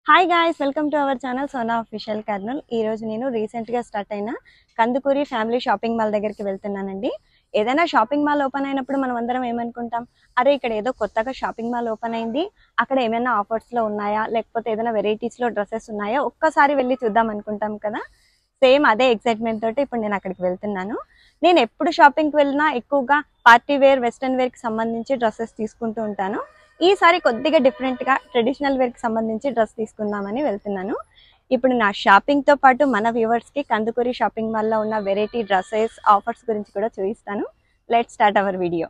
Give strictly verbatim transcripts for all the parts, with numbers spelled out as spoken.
Hi guys, welcome to our channel Sona official Kurnool. ఈ రోజు నేను రీసెంట్ గా స్టార్ట్ అయిన కందుకూరి ఫ్యామిలీ షాపింగ్ మాల్ దగ్గరికి వెళ్తున్నానండి. ఏదైనా షాపింగ్ మాల్ ఓపెన్ అయినప్పుడు మనం అందరం ఏమనుకుంటాం, అరే ఇక్కడ ఏదో కొత్తగా షాపింగ్ మాల్ ఓపెన్ అయింది, అక్కడ ఏమైనా ఆఫర్స్ లో ఉన్నాయా, లేకపోతే ఏదైనా వెరైటీస్ లో డ్రెస్సెస్ ఉన్నాయా, ఒక్కసారి వెళ్ళి చూద్దాం అనుకుంటాం కదా. సేమ్ అదే ఎక్సైట్మెంట్ తోటి ఇప్పుడు నేను అక్కడికి వెళ్తున్నాను. నేను ఎప్పుడు షాపింగ్కి వెళ్ళినా ఎక్కువగా పార్టీ వేర్, వెస్ట్రన్ వేర్ కి సంబంధించి డ్రెస్సెస్ తీసుకుంటూ ఉంటాను. ఈసారి కొద్దిగా డిఫరెంట్ గా ట్రెడిషనల్ వేర్ కి సంబంధించి డ్రెస్ తీసుకుందామని వెళ్తున్నాను. ఇప్పుడు నా షాపింగ్ తో పాటు మన వ్యూవర్స్ కి కందుకూరి షాపింగ్ మాల్ లో ఉన్న వెరైటీ డ్రెస్సెస్, ఆఫర్స్ గురించి కూడా చూపిస్తాను. Let's start our video.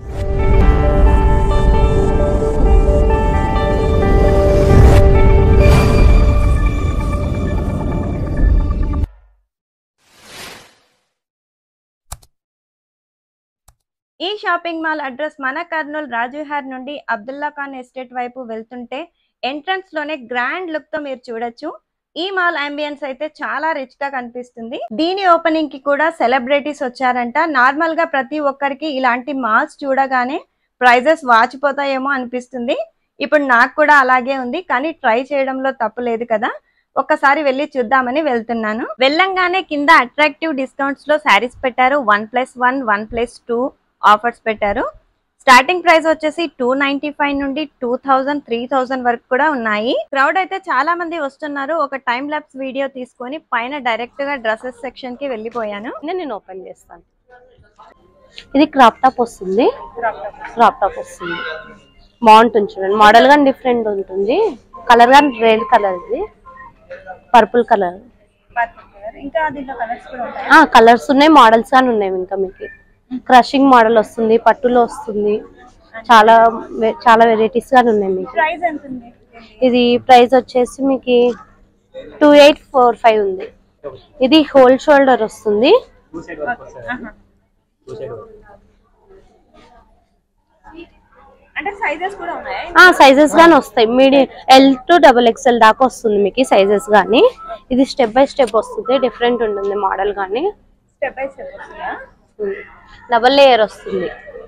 ఈ షాపింగ్ మాల్ అడ్రస్ మన కర్నూలు రాజుహార్ నుండి అబ్దుల్లా ఖాన్ ఎస్టేట్ వైపు వెళ్తుంటే ఎంట్రన్స్ లోనే గ్రాండ్ లుక్ తో మీరు చూడొచ్చు. ఈ మాల్ అంబియన్స్ అయితే చాలా రిచ్ గా కనిపిస్తుంది. దీని ఓపెనింగ్ కి కూడా సెలబ్రిటీస్ వచ్చారంట. నార్మల్ గా ప్రతి ఒక్కరికి ఇలాంటి మాల్స్ చూడగానే ప్రైజెస్ వాచిపోతాయేమో అనిపిస్తుంది. ఇప్పుడు నాకు కూడా అలాగే ఉంది, కానీ ట్రై చేయడంలో తప్పు లేదు కదా. ఒక్కసారి వెళ్ళి చూద్దామని వెళ్తున్నాను. వెళ్ళంగానే కింద అట్రాక్టివ్ డిస్కౌంట్స్ లో శారీస్ పెట్టారు. One plus one one plus two offers పెట్టారు. స్టార్టింగ్ ప్రైస్ వచ్చేసి టూ నైన్టీ ఫైవ్ నుండి టూ థౌజండ్ త్రీ థౌజండ్ వరకు కూడా ఉన్నాయి. క్రౌడ్ అయితే చాలా మంది వస్తున్నారు. ఒక టైం ల్యాప్స్ వీడియో తీసుకొని పైన డైరెక్ట్ గా డ్రెస్సెస్ సెక్షన్ కి వెళ్ళిపోయాను. నేను ఓపెన్ చేస్తాను. ఇది క్రాప్ టాప్ వస్తుంది. క్రాప్ టాప్ వస్తుంది బాగుంటుంది చూడండి. మోడల్ గా డిఫరెంట్ ఉంటుంది. కలర్ గా రెడ్ కలర్, ఇది పర్పుల్ కలర్. ఇంకా దీంట్లో కలర్స్ కూడా ఉంటాయి. కలర్స్ ఉన్నాయి, మోడల్స్ గాని ఉన్నాయి. ఇంకా మీకు క్రషింగ్ మోడల్ వస్తుంది, పట్టులో వస్తుంది. చాలా చాలా వెరైటీస్ గాని ఉన్నాయి మీకు. ప్రైస్ ఎంత ఉంది? ఇది ప్రైస్ వచ్చేసి మీకు టూ ఎయిట్ ఫోర్ ఫైవ్ ఉంది. ఇది హోల్ షోల్డర్ వస్తుంది. అంటే సైజెస్ కూడా ఉన్నాయా? సైజెస్ గానీ వస్తాయి. Medium L to double XL దాకా వస్తుంది మీకు సైజెస్ గానీ. ఇది స్టెప్ బై స్టెప్ వస్తుంది, డిఫరెంట్ ఉంటుంది మోడల్ గానీ. స్టెప్ బై స్టెప్ వస్తుందా? డబుల్ లేయర్ వస్తుంది.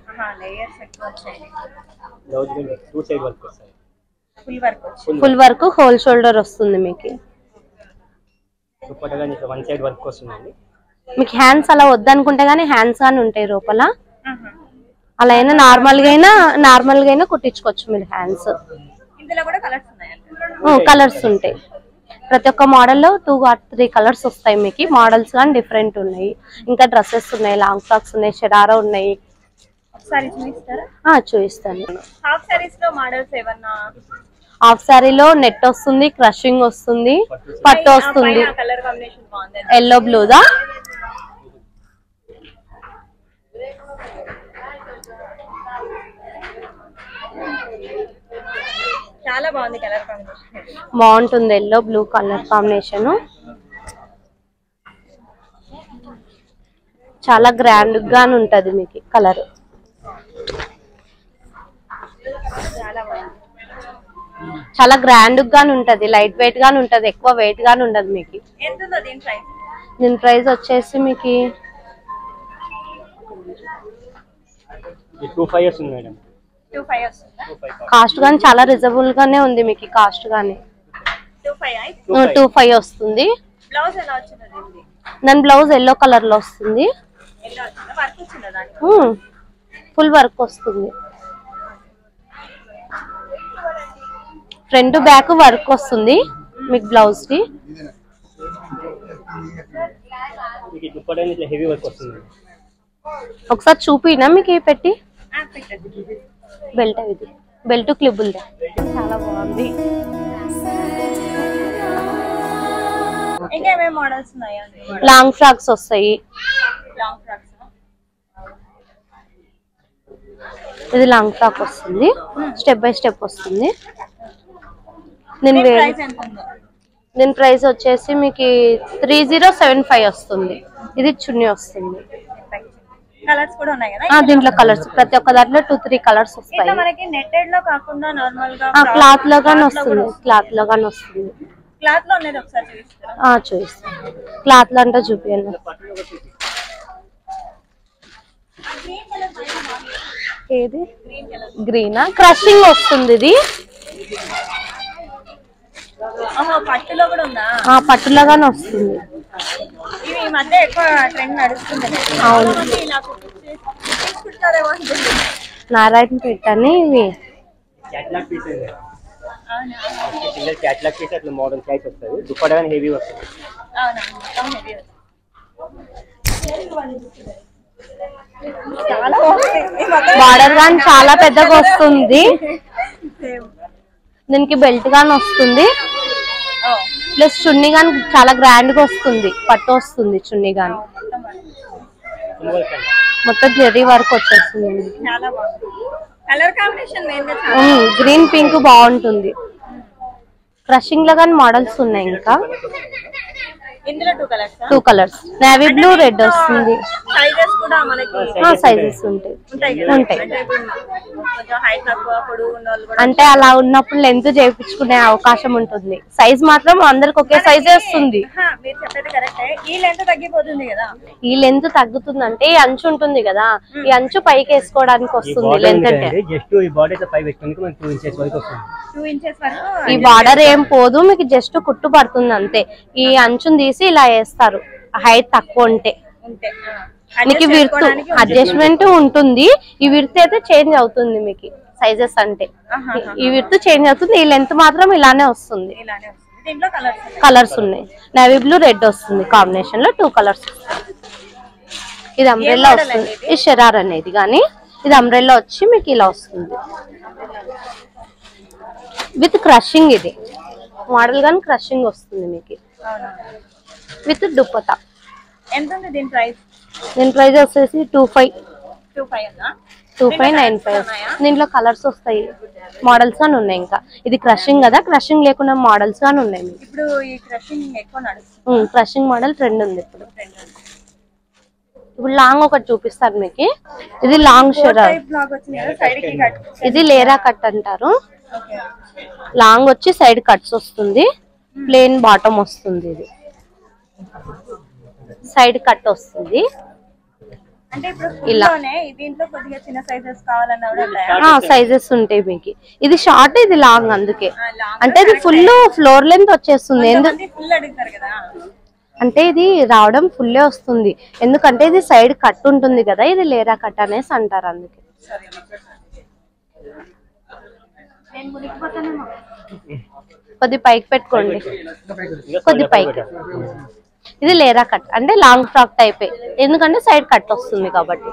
ఫుల్ వర్క్ హోల్ షోల్డర్ వస్తుంది మీకు. మీకు హ్యాండ్స్ అలా వద్దనుకుంటే గానీ హ్యాండ్స్ గానీ ఉంటాయి లోపల. అలా అయినా నార్మల్ గా అయినా నార్మల్ గా అయినా కుట్టించుకోవచ్చు మీరు హ్యాండ్స్. కలర్స్ ఉంటాయి. ప్రతి ఒక్క మోడల్లో టూ ఆర్ త్రీ కలర్స్ వస్తాయి మీకు. మోడల్స్ కానీ డిఫరెంట్ ఉన్నాయి. ఇంకా డ్రెస్సెస్ ఉన్నాయి, లాంగ్ ఫ్రాక్స్ ఉన్నాయి, షరారా ఉన్నాయి. చూపిస్తాను. హాఫ్ సారీలో నెట్ వస్తుంది, క్రషింగ్ వస్తుంది, పట్టు వస్తుంది. ఎల్లో బ్లూదా? చాలా బాగుంది కలర్ కాంబినేషన్. బాగుంటుంది ఎల్లో బ్లూ కలర్ కాంబినేషన్. చాలా గ్రాండ్ గానే ఉంటది మీకు కలర్. చాలా గ్రాండ్ గానే ఉంటది, లైట్ వెయిట్ గానే ఉంటది, ఎక్కువ వెయిట్ గానే ఉండదు మీకు. దీని ప్రైస్ వచ్చేసి మీకు కాస్ట్ గానీ చాలా రిజనబుల్ గానే ఉంది మీకు. కాస్ట్ గానీ టూ ఫైవ్ వస్తుంది. దాని బ్లౌజ్ ఎల్లో కలర్ లో వస్తుంది. ఫుల్ వర్క్ వస్తుంది. ఫ్రంట్ బ్యాక్ వర్క్ వస్తుంది మీకు బ్లౌజ్ కి. ఒకసారి చూపినా మీకు పెట్టి. బెల్ట్ ఇది బెల్ట్ క్లిప్ ఉంది. చాలా బాగుంది. లాంగ్ ఫ్రాక్స్ వస్తాయి. ఇది లాంగ్ ఫ్రాక్ వస్తుంది, స్టెప్ బై స్టెప్ వస్తుంది. దీని దీని ప్రైస్ వచ్చేసి మీకు త్రీ జీరో సెవెన్ ఫైవ్ వస్తుంది. ఇది చున్నీ వస్తుంది. కలర్స్ కూడా ఉన్నాయి కదా దీంట్లో. కలర్స్ ప్రతి ఒక్క దాంట్లో టూ త్రీ కలర్స్ వస్తాయి. మనకి నెట్టెడ్ లో కాకుండా నార్మల్ గా క్లాత్ లో గానీ వస్తుంది. క్లాత్ లో గానీ వస్తుంది. క్లాత్ లో అనేది ఒకసారి చూపిస్తారా? చూపిస్తాను. క్లాత్ లో అంటే చూపియండి. ఏది గ్రీనా? క్రషింగ్ వస్తుంది. ఇది పట్టులో కూడా ఉందా? పట్టులాగానే వస్తుంది. ఇవి ఈ మధ్య ఎక్కువ ట్రెండ్ నడుస్తుంది. నారాయణ పేట అని ఇవి క్యాట్లాగ్ పీస్ అట్లా మోడల్ సైజ్ వస్తుంది. దుప్పట కానీ హెవీ వస్తుంది. బార్డర్ గాని చాలా పెద్దగా వస్తుంది. దీనికి బెల్ట్ గాని వస్తుంది. ప్లస్ చున్నీ గాని చాలా గ్రాండ్ గా వస్తుంది. పట్టు వస్తుంది చున్నీ గాని. మొత్తం జెరీ వర్క్ వచ్చేస్తుంది. గ్రీన్ పింక్ బాగుంటుంది. క్రషింగ్ లో గాని మోడల్స్ ఉన్నాయి. ఇంకా two colours navy blue red వస్తుంది. సైజెస్ ఉంటాయి ఉంటాయి అంటే అలా ఉన్నప్పుడు లెంత్ చేయించుకునే అవకాశం ఉంటుంది. సైజ్ మాత్రం అందరికి ఒకే సైజే వస్తుంది. ఈ లెంత్ తగ్గుతుంది అంటే ఈ అంచు ఉంటుంది కదా, ఈ అంచు పైకి వేసుకోవడానికి వస్తుంది లెంత్ అంటే. ఈ బార్డర్ ఏం పోదు, మీకు జస్ట్ కుట్టు పడుతుంది అంతే. ఈ అంచుని తీసి ఇలా వేస్తారు హైట్ తక్కువ ఉంటే. మీకు విర్తు అడ్జస్ట్మెంట్ ఉంటుంది. ఈ విర్త్ అయితే చేంజ్ అవుతుంది మీకు సైజెస్ అంటే. ఈ విర్త్ చేంజ్ అవుతుంది. ఈ లెంత్ మాత్రం ఇలానే వస్తుంది. కలర్స్ ఉన్నాయి. నేవీ బ్లూ రెడ్ వస్తుంది కాంబినేషన్ లో టూ కలర్స్. ఇది అంబ్రెల్లా వస్తుంది. ఇది షరార్ అనేది కానీ ఇది అంబ్రెల్లా వచ్చి మీకు ఇలా వస్తుంది విత్ క్రషింగ్. ఇది మోడల్ గాని క్రషింగ్ వస్తుంది మీకు విత్ దుప్పటా. ఎంత ఉంది దీని ప్రైస్? దీని ప్రైస్ వచ్చేసి two five two five nine five దీంట్లో కలర్స్ వస్తాయి, మోడల్స్ గాని ఉన్నాయి. ఇంకా ఇది క్రషింగ్ కదా, క్రషింగ్ లేకుండా మోడల్స్ గాని ఉన్నాయి. ఇప్పుడు ఈ క్రషింగ్ ఎక్కువ నడుస్తుంది. క్రషింగ్ మోడల్ ట్రెండ్ ఉంది ఇప్పుడు. ఇప్పుడు లాంగ్ ఒకటి చూపిస్తాను మీకు. ఇది లాంగ్ షరార్. ఇది లేరా కట్ అంటారు. లాంగ్ వచ్చి సైడ్ కట్స్ వస్తుంది. ప్లేన్ బాటమ్ వస్తుంది. ఇది సైడ్ కట్ వస్తుంది ఇలా. సైజెస్ ఉంటాయి మీకు. ఇది షార్ట్ ఇది లాంగ్, అందుకే అంటే ఇది ఫుల్ ఫ్లోర్ లెంత్ వచ్చేస్తుంది. అంటే ఇది రావడం ఫుల్లే వస్తుంది, ఎందుకంటే ఇది సైడ్ కట్ ఉంటుంది కదా, ఇది లేరా కట్ అనేసి అంటారు అందుకే. కొద్ది పైకి పెట్టుకోండి, కొద్ది పైకి. ఇది లేరా కట్ అంటే లాంగ్ ఫ్రాక్ టైప్, ఎందుకంటే సైడ్ కట్ వస్తుంది కాబట్టి.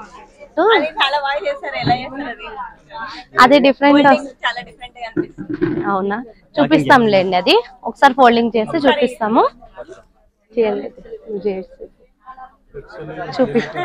అది డిఫరెంట్. అవునా, చూపిస్తాంలేండి. అది ఒకసారి ఫోల్డింగ్ చేసి చూపిస్తాము. చూపిస్తాం.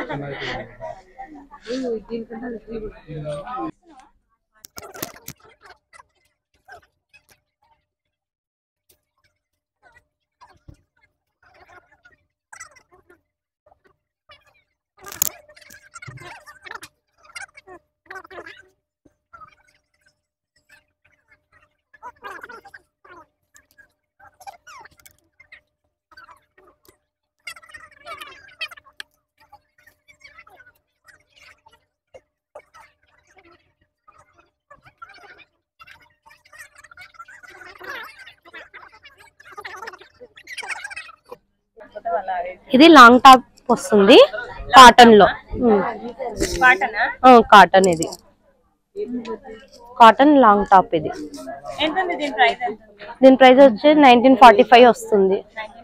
ఇది లాంగ్ టాప్ వస్తుంది కాటన్ లో. కాటన్, ఇది కాటన్ లాంగ్ టాప్. ఇది దీని ప్రైస్ వచ్చి నైన్టీన్ ఫార్టీ ఫైవ్ వస్తుంది.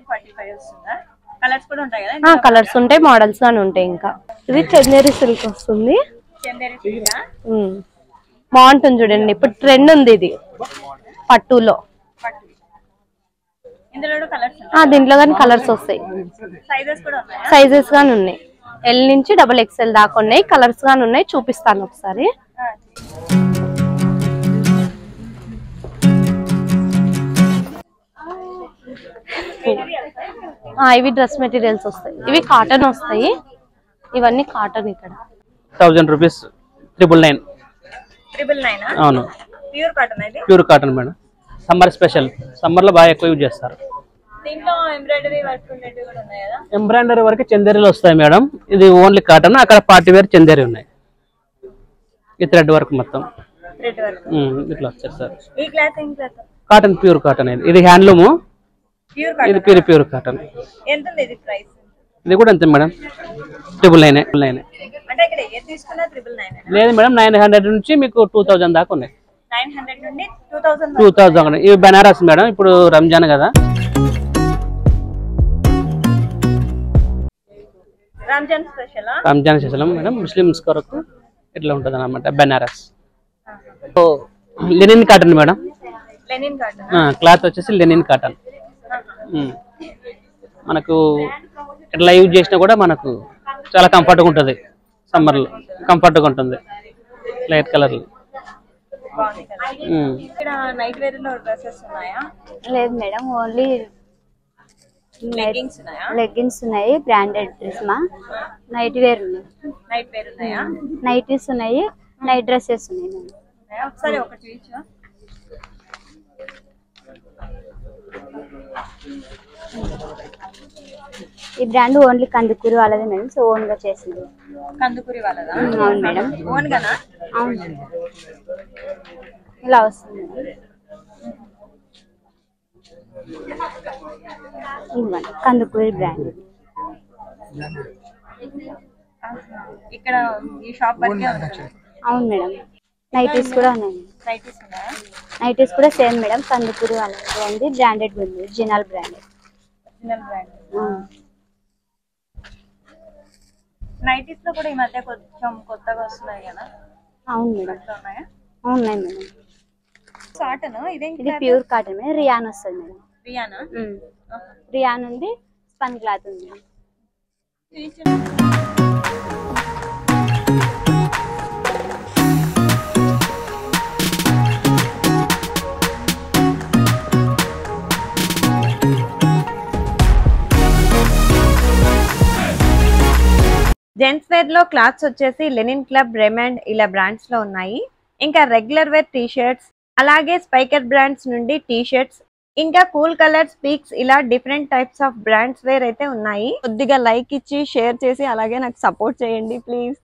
కలర్స్ ఉంటాయి, మోడల్స్ గానీ ఉంటాయి. ఇంకా ఇది చందేరి సిల్క్ వస్తుంది. బాగుంటుంది చూడండి, ఇప్పుడు ట్రెండ్ ఉంది ఇది పట్టులో. దీంట్లో కానీ కలర్స్ వస్తాయి, సైజెస్ గానీ ఉన్నాయి. ఎల్ నుంచి డబుల్ ఎక్స్ఎల్ దాకా ఉన్నాయి, కలర్స్ గానీ ఉన్నాయి. చూపిస్తాను ఒకసారి. ఇవి డ్రెస్ మెటీరియల్స్ వస్తాయి. ఇవి కాటన్ వస్తాయి. ఇవన్నీ కాటన్. ఇక్కడ థౌసండ్ రూపీస్ ట్రిపుల్ నైన్. అవును, pure cotton. Pure cotton madam. Summer special, summer లో బాగా ఎక్కువ యూజ్ చేస్తారు. ఎంబ్రాయిడరీ వర్క్ చందేరీలు వస్తాయి మేడం. ఇది ఓన్లీ కాటన్, అక్కడ పార్టీ వేర్ చందేరీ ఉన్నాయి. ఈ థ్రెడ్ వర్క్ మొత్తం ఇట్లా వచ్చారు సార్. Cotton, pure cotton. ఇది ఇది హ్యాండ్లూమ్, ప్యూర్ ఇది ప్యూర్ ప్యూర్ కాటన్. ఎంత ఉంది ఇది ప్రైస్? ఇది కూడా అంతే మేడం, ట్రిపుల్ నైన్ నైన్. అంటే ఇక్కడ ఏది తీసుకున్నా ట్రిపుల్ నైన్ లేదు మేడం, నైన్ హండ్రెడ్ నుంచి మీకు టూ థౌజండ్ దాకా ఉన్నాయి. నైన్ హండ్రెడ్ నుండి టూ థౌసండ్ టూ థౌజండ్ ఇవి బనారస్ మేడం, ఇప్పుడు రంజాన్ కదా. Ramzan special Ramzan special madam, Muslims కొరకు ఇట్లా ఉంటుంది అనమాట Banaras. Linen cotton madam, linen cotton. Cloth వచ్చేసి లెనిన్ కాటన్. మనకు ఎట్లా యూజ్ చేసినా కూడా మనకు చాలా కంఫర్ట్గా ఉంటుంది, సమ్మర్లో కంఫర్ట్గా ఉంటుంది. Light colour. ఇక్కడ నైట్ వేర్ లో డ్రెస్సెస్ ఉన్నాయా? లేదు మేడం, ఓన్లీ లెగ్గింగ్స్ ఉన్నాయా? లెగ్గిన్స్ ఉన్నాయి, బ్రాండెడ్ డ్రెస్ మా నైట్ వేర్ ఉన్నాయి. నైట్ వేర్ ఉన్నాయా? నైటీస్ ఉన్నాయి, నైట్ డ్రెస్సెస్ ఉన్నాయి మేడం. ఒకసారి ఒకటి చూపించు. ఈ బ్రాండ్ ఓన్లీ కందుకూరి వాళ్ళదే మేడం, సో ఓన్ గా చేసింది. కందుకూరి వాళ్ళదా? అవును మేడం. ఓన్ గానా? అవును, ఇలా వస్తుంది మేడం. ఇవ్వండి, కందుకూరి బ్రాండ్. ఇక్కడ ఈ షాప్ వరకే ఉంది. అవును మేడం. నైటీస్ కూడా ఉన్నాయి. నైటీస్ ఉన్నాయా? నైటీస్ కూడా సేమ్ మేడం, కందుకూరి వాళ్ళదే ఉంది, బ్రాండెడ్ ఉంది, జినాల్ బ్రాండెడ్. Original brand. నైటీస్ లో కూడా ఈ మధ్య కొంచెం కొత్తగా వస్తున్నాయి కదా? అవును మేడం. ఉన్నాయా? ఉన్నాయి మేడం. కాటన్. ఇదేం? ఇది ప్యూర్ కాటన్ మేడం, రియాన్ వస్తుంది మేడం. రియానా? రియాన్ ఉంది, స్పన్ క్లాత్ ఉంది. జెంట్స్ వేర్ లో క్లాత్స్ వచ్చేసి లెనిన్ క్లబ్, రెమండ్ ఇలా బ్రాండ్స్ లో ఉన్నాయి. ఇంకా రెగ్యులర్ వేర్ టీ షర్ట్స్, అలాగే స్పైకర్ బ్రాండ్స్ నుండి టీ షర్ట్స్, ఇంకా కూల్ కలర్స్, పీక్స్ ఇలా different types of brands wear అయితే ఉన్నాయి. కొద్దిగా లైక్ ఇచ్చి షేర్ చేసి అలాగే నాకు సపోర్ట్ చేయండి ప్లీజ్.